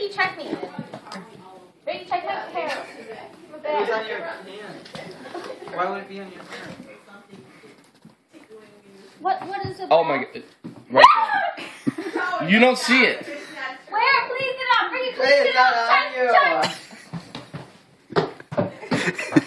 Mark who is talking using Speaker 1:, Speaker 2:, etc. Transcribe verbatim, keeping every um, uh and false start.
Speaker 1: Ricky, check me. Ricky, check my hair.
Speaker 2: It's on your hand. Why would it be on your hand?
Speaker 1: What? What is it?
Speaker 3: Oh my god. Right there. You don't see it.
Speaker 1: Where? Please get up. Ricky, please
Speaker 2: Hey,
Speaker 1: get
Speaker 2: it's
Speaker 1: up.
Speaker 2: not on
Speaker 1: Check,
Speaker 2: you.
Speaker 1: check.